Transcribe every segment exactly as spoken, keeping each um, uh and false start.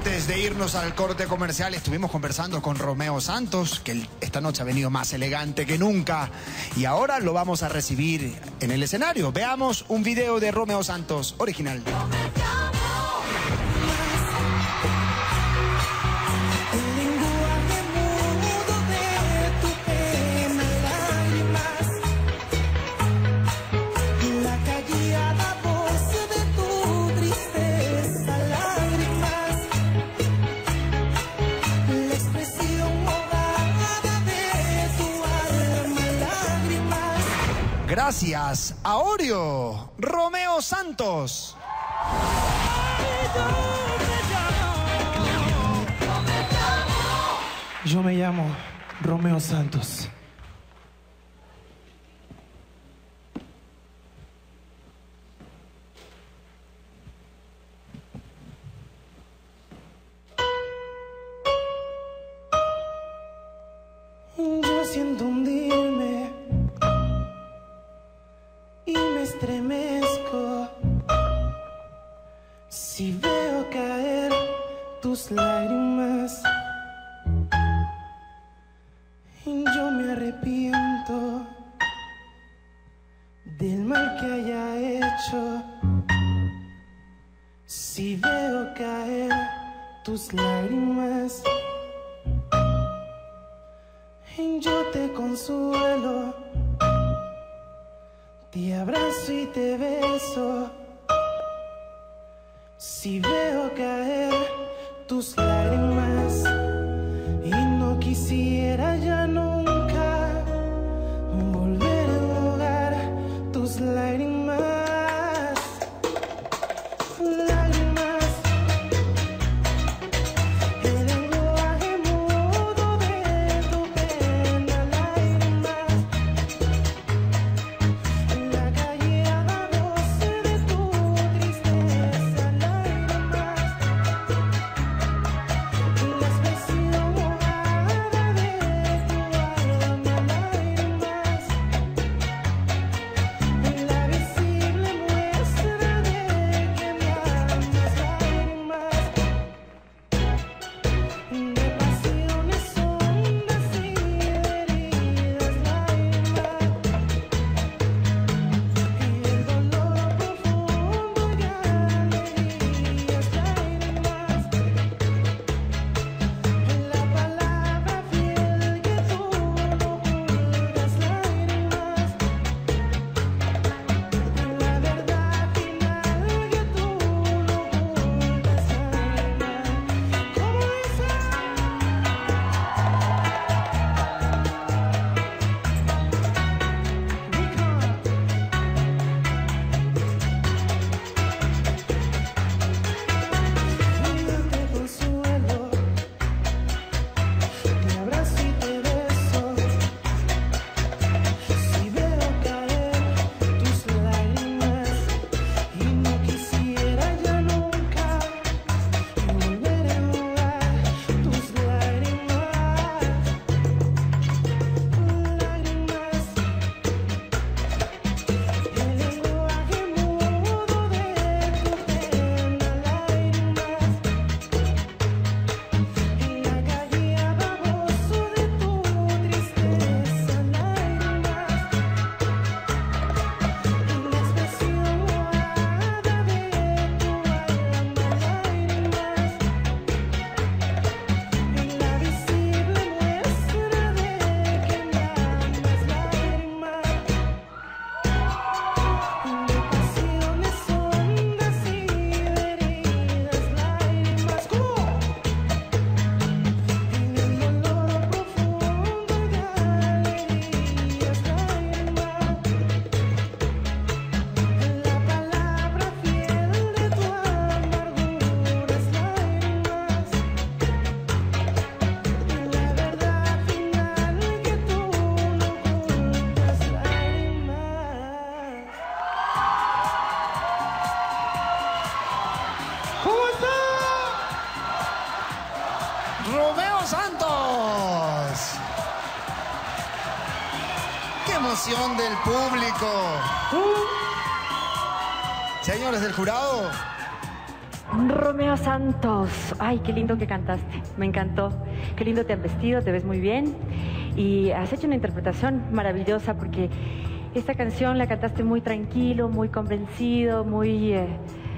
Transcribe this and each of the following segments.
Antes de irnos al corte comercial, estuvimos conversando con Romeo Santos, que esta noche ha venido más elegante que nunca. Y ahora lo vamos a recibir en el escenario. Veamos un video de Romeo Santos, original. Gracias a Oreo, Romeo Santos. Yo me llamo Romeo Santos. Yo siento hundirme y me estremezco si veo caer tus lágrimas. Y yo me arrepiento del mal que haya hecho si veo caer tus lágrimas. Y yo te consuelo, te abrazo y te beso si veo caer tus lágrimas. Y no quisiera ya nunca volver a enjugar tus lágrimas. Lágrimas, el lenguaje mudo de tu pena. Lágrimas, la callada voz de tu tristeza. Lágrimas, la expresión mojada de tu alma. Lágrimas, la visible muestra de que me amas. Lágrimas, de pasiones hondas y heridas. Lágrimas, y el dolor profundo y alegrías. Lágrimas, la palabra fiel que tú no ocultas. Lágrimas, la verdad final que tú no ocultas. Lágrimas, ¿cómo dices? Yo te consuelo, te abrazo y te beso si veo caer tus lágrimas. Y no quisiera ya nunca volver a enjugar tus lágrimas. Lágrimas, el lenguaje mudo de tu pena. Lágrimas, la callada voz de tu tristeza. Lágrimas, la expresión mojada de tu alma. Lágrimas, la visible muestra de que me amas. Lágrimas, de pasiones hondas y heridas. Lágrimas, ¿cómo? En el dolor profundo y alegrías. Lágrimas, la palabra fiel de tu amarguras. Lágrimas, la verdad final que tú no ocultas. Lágrimas. ¿Cómo está? Romeo Santos. ¡Qué emoción del público! Señores del jurado, Romeo Santos, ay, qué lindo que cantaste, me encantó. Qué lindo te has vestido, te ves muy bien. Y has hecho una interpretación maravillosa porque esta canción la cantaste muy tranquilo, muy convencido, muy... eh,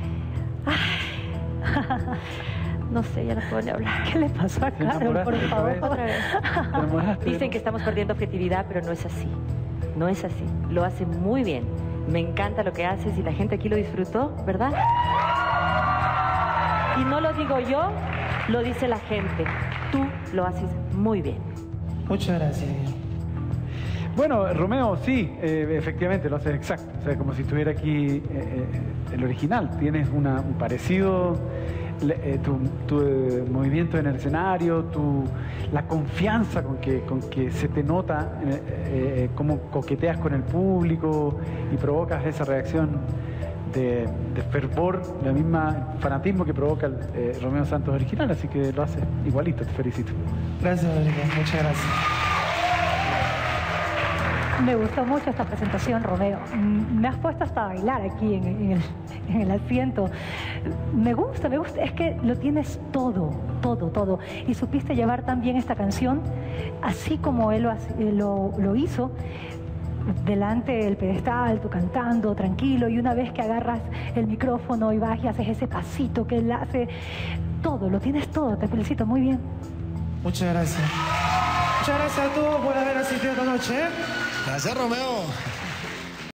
ay, no sé, ya no puedo ni hablar. ¿Qué le pasó a Carol, por favor? Otra vez. Dicen que estamos perdiendo objetividad, pero no es así. No es así. Lo hace muy bien. Me encanta lo que haces y la gente aquí lo disfrutó, ¿verdad? Y no lo digo yo, lo dice la gente. Tú lo haces muy bien. Muchas gracias. Bueno, Romeo, sí, eh, efectivamente lo haces exacto. O sea, como si estuviera aquí eh, eh, el original. Tienes una, un parecido, le- eh, tu, tu, eh, movimiento en el escenario, tu, la confianza con que, con que se te nota, eh, eh, cómo coqueteas con el público y provocas esa reacción de, de fervor, la misma fanatismo que provoca el eh, Romeo Santos original. Así que lo haces igualito, te felicito. Gracias, Rodrigo. Muchas gracias. Me gustó mucho esta presentación, Romeo. Mm, Me has puesto hasta a bailar aquí en, en el, en el asiento. Me gusta, me gusta. Es que lo tienes todo, todo, todo. Y supiste llevar también esta canción, así como él lo, hace- eh, lo, lo hizo, delante del pedestal, tú cantando, tranquilo. Y una vez que agarras el micrófono y vas y haces ese pasito que él hace, todo, lo tienes todo. Te felicito, muy bien. Muchas gracias. Muchas gracias a todos por haber asistido esta noche. ¿eh? Gracias, Romeo.